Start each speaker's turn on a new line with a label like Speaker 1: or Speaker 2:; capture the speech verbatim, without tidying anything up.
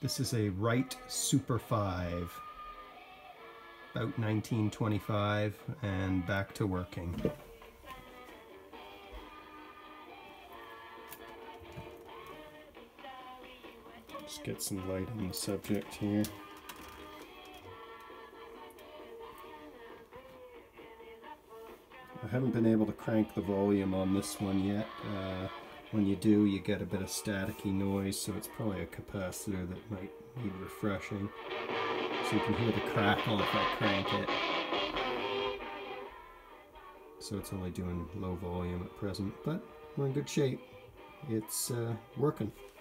Speaker 1: This is a Wright Super five, about nineteen twenty-five, and back to working. Just get some light on the subject here. I haven't been able to crank the volume on this one yet. Uh, when you do, you get a bit of staticky noise, so it's probably a capacitor that might need refreshing. So you can hear the crackle if I crank it. So it's only doing low volume at present, but we're in good shape. It's uh, working.